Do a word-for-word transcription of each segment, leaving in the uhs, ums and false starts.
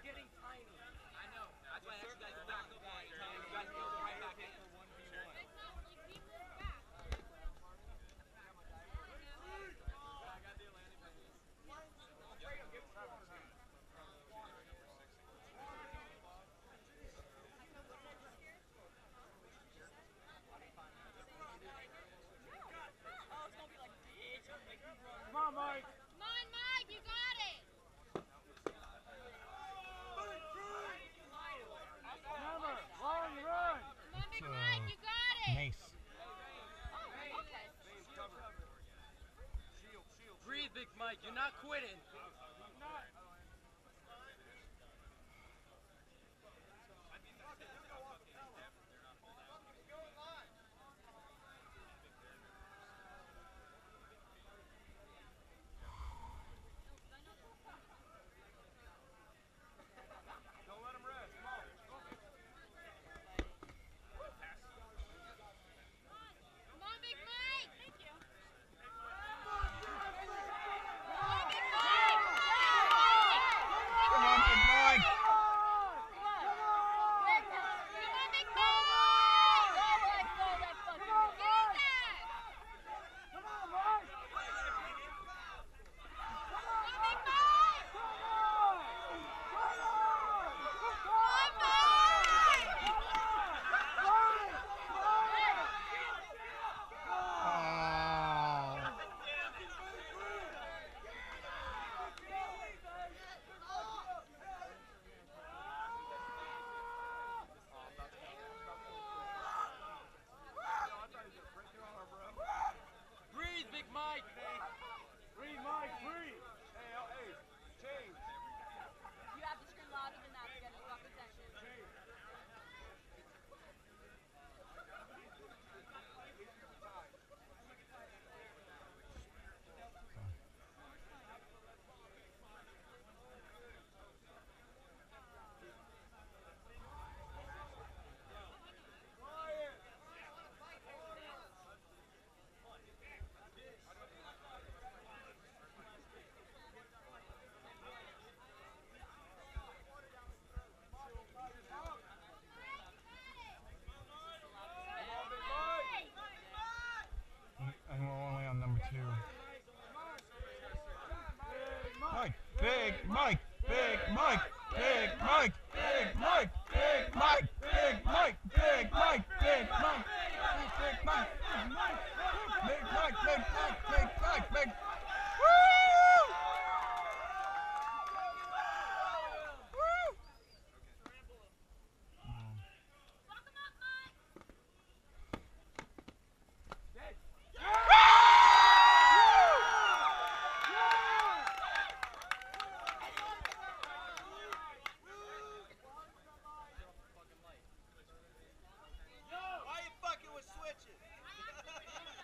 getting tiny. I know. That's why I asked you guys to back up all the time. You guys go right back in. It's not like we move back. Come on, Mike. Come on, Mike, you got it. Remember, long run. Come on, Big So, Mike, you got it. Mace. Oh, okay. Breathe, Big Mike. You're not quitting. Don't let him rest. Come on. Come on, Big Mike. Thank you. Come on, Big Mike. Come on, Big Mike. Come on, Big Mike. Oh, I saw that fucking. Get that. Come on, Mike. Come on, Big Mike. Breathe, Big Mike. Breathe, Mike, breathe. Hey, oh, hey, change. You have to scream louder than that to get his fucking attention. And we're only on number two. Mike, Big Mike, Big Mike, Big Mike, Big Mike, Big Mike, Big Mike, Big Mike, Big Mike, Big Mike, Big Mike, Big Mike, Big Mike, Big. Woo! Woo! Lock him up, Mike. Why you fucking with switches?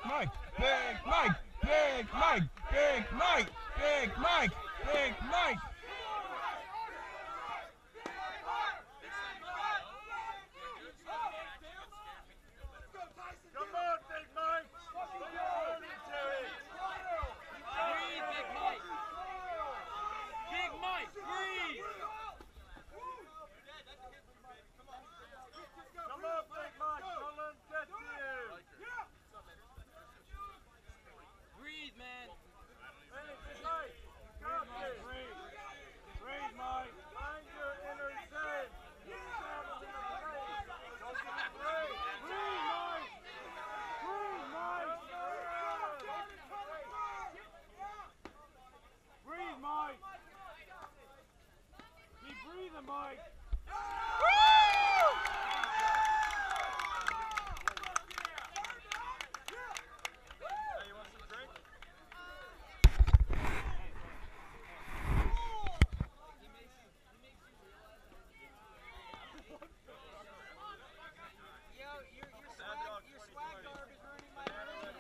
Mike, Big Mike, Big Mike, Big Mike, Big Mike, Big Mike. Come on, Big Mike. Breathe, Big Mike. Big Mike, breathe. Come on, Big Mike. Don't let him get to you. Breathe, man. Hey, Big Mike. Come on, breathe. Breathe, Mike. Find your inner zen. You got him in the face. Don't give him breathe. Breathe, Mike. Breathe, Mike. Breathe, Mike. Keep breathing, Mike. Yo, your, your swag, your swag garb is ruining my version.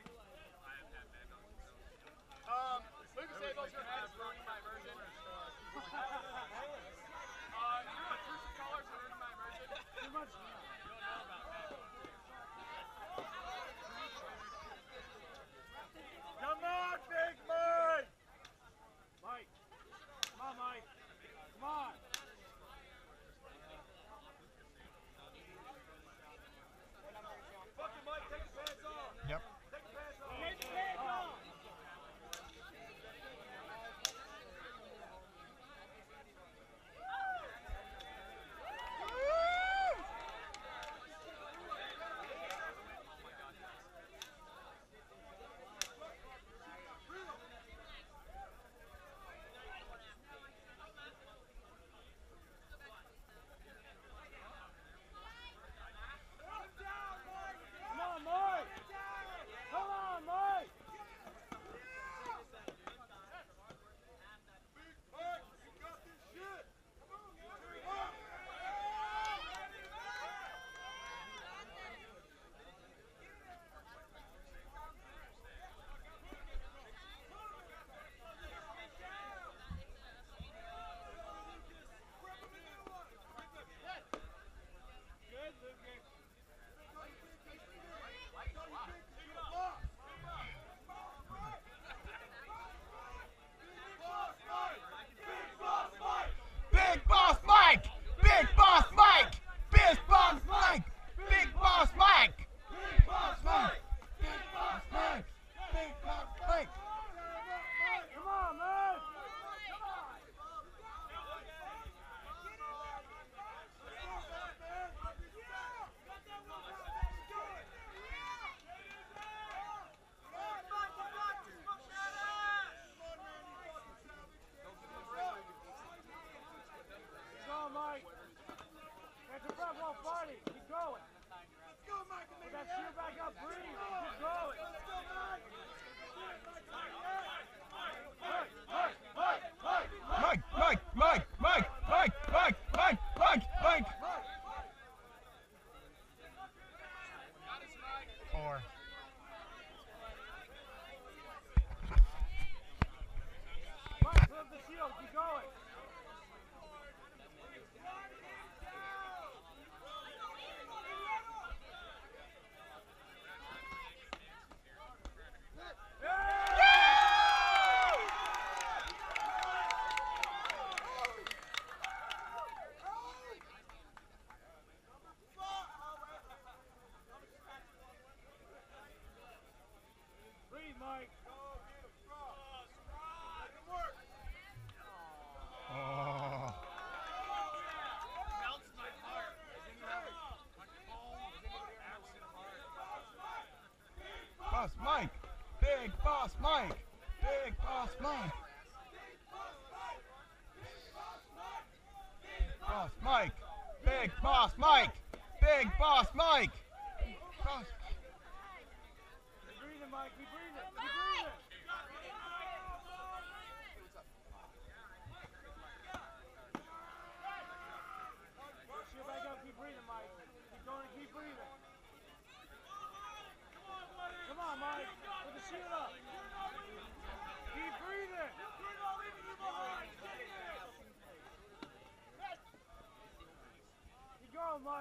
Um, Lucas Abel's your head is ruining my version. Uh, you know what Truth Colors are ruining my version? Too much. You don't know about that. Come on, Big Mike! Mike. Come on, Mike. Come on. Fucking Mike, take your pants off. Yep. Take your pants off. Take your pants off. Come on, Mike! Come on, Mike! Good, Lucas. Big Boss Mike! Big Boss Mike! Big Boss Mike! Big Boss Mike! Big Boss Mike! Big Boss Mike! Big Boss Mike! Come on, man! Go, Mike! Get your breath while fighting. Keep going. Put that shield back up. Breathe. Keep going. Mike, Mike, Mike, Mike, Mike! Mike! Mike! Mike! Mike! Mike! Mike! Mike! Mike! Four. Mike, put up the shield. Keep going. Breathe, Mike. Oh. Melts my heart. Boss Mike! Big Boss Mike! Big Boss Mike! Boss Mike! Big Boss Mike! Big Boss Mike! Boss. Keep breathing, Mike. Keep breathing. Keep breathing. Shield back up. Keep breathing, Mike. Keep going and keep breathing. Come on, Mike.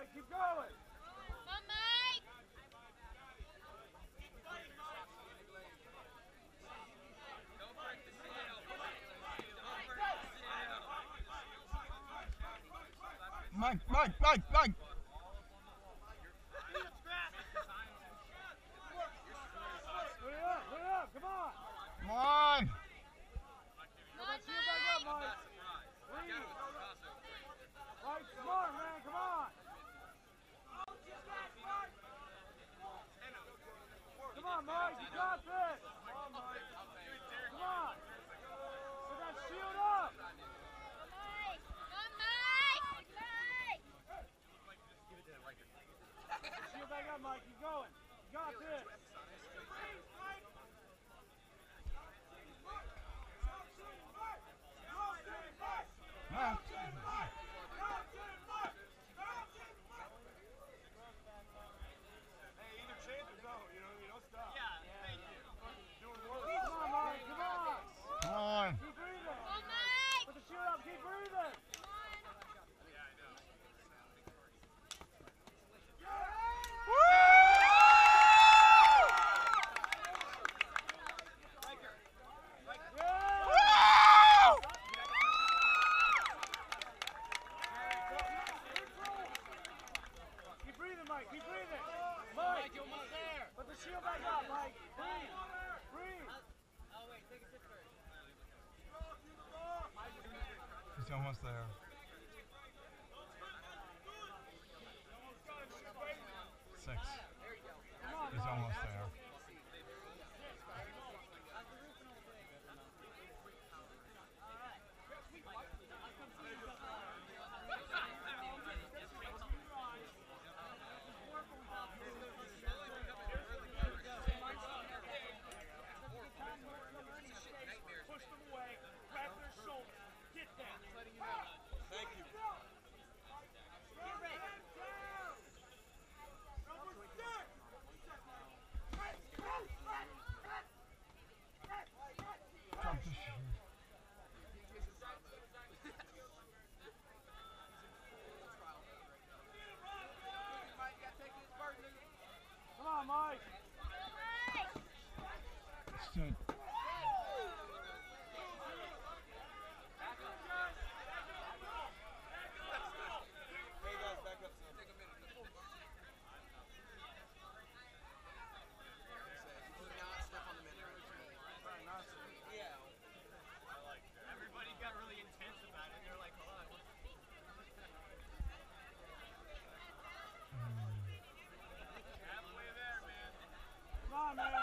Mike. Keep going. Come on, Mike. Mike, Mike, Mike, Mike. Put it up. Put it up. Come on. Come on. Put that shield back up, Mike. Breathe. Mike, smart, man. Come on. Come on, Mike. You got this. Come on, Mike. Come on. Put that shield up. Mike. Come, Mike. Mike. Shield back up, Mike. Keep going. You got this. Yeah. Hey, either change or go. You know, you don't stop. Yeah, thank you. Doing work. Come on, Mike. Come on. Come on. Keep breathing. Come on, Mike. Put the shield up. Keep breathing. Keep breathing, Mike. Keep breathing. Mike, you're almost there. Put the shield back up, Mike. Breathe. Breathe. Oh, wait, take a sip first. He's almost there. Six. He's almost there. Push them away. Grab their shoulder. Get that. Thank you. Drop the shoe. Come on, Mike. Stood. Hey guys, back up some. Take a minute. Do not step on the minute. Yeah. Everybody got really intense about it. They're like, hold on. Halfway there, man. Come on, man.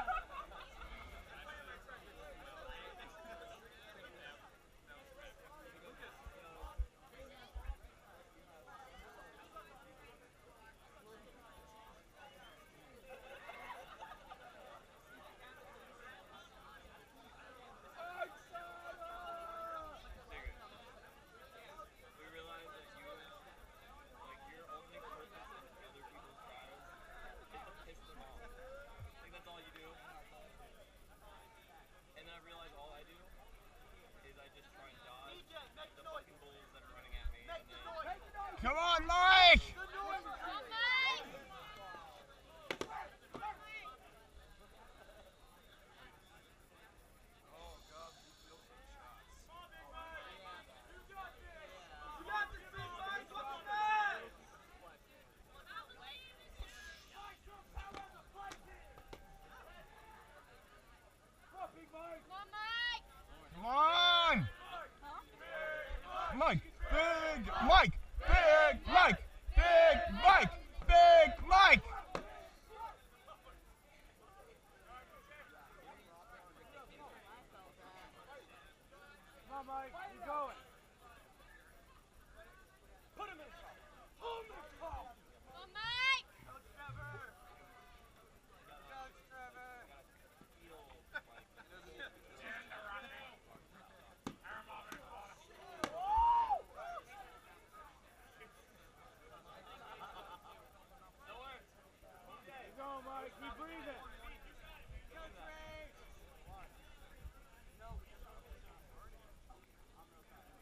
We realize that you, like, your only purpose in other people's trials is to piss them off. Like, that's all you do. And then I realize all I do is I just try and dodge the fucking bulls that are running at me. And then Come on, Mike! Come on, Mike. Come on! Mike! Big Mike! Big Mike! Big Mike! Big Mike! Come on, Mike. Keep going. Put him in the car. Put him in the car. Come on, Mike. Coach Trevor. Coach Trevor. Keep going, Mike. Keep breathing. Coach Ray.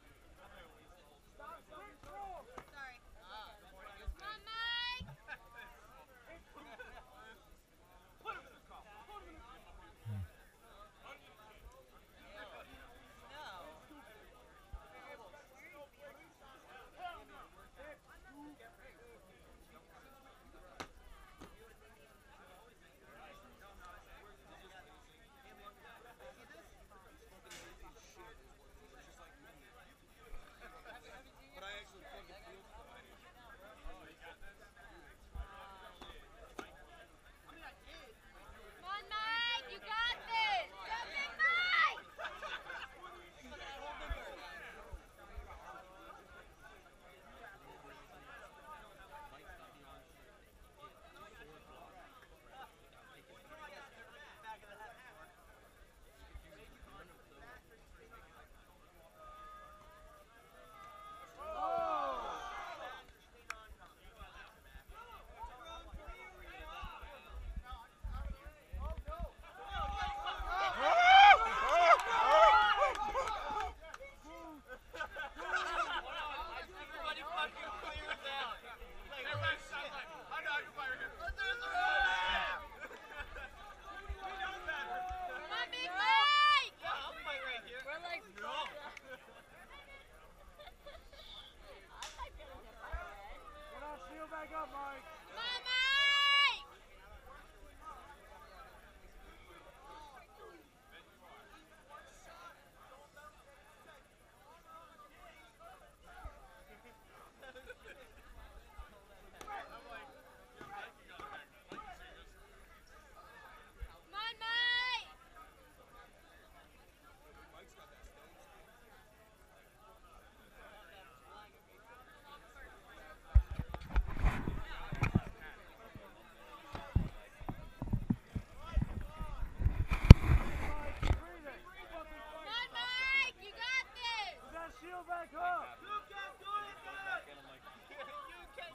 Shield back up! You can do it, back in, I'm like, you can do it! Get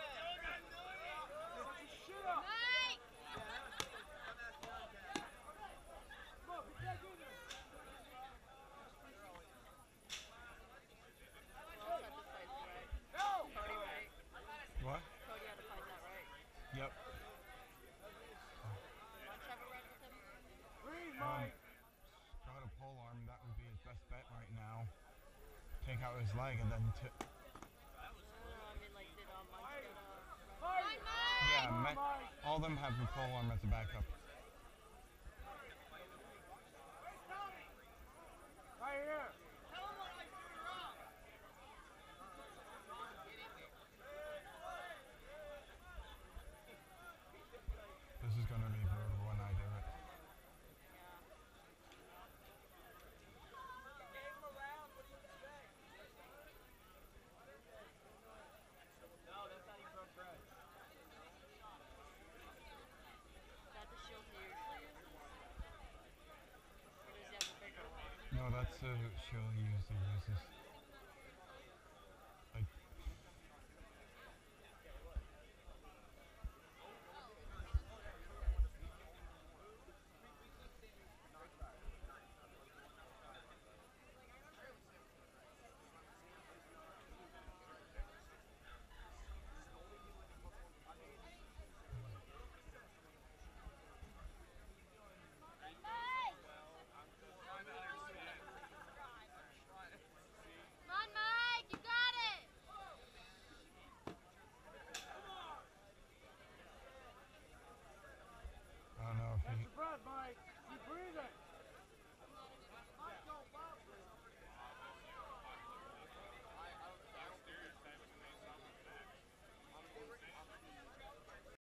your shit up! Mike! Come on, get back in there! Cody, right? What? Cody had to fight that, right? Yep. Want Trevor run with him? Green, Um, Mike! got a pole arm. That would be his best bet right now. Take out his leg and then t- Uh, I mean, like, did um, Mike get a... Mike! yeah, Come on, me- Mike! all of them have a pole arm as a backup. Right here! This is gonna be brutal when I do it. No, that's how you broke bread. Is that the shield he usually uses? Or does he have a bigger one? No, that's the shield he usually uses.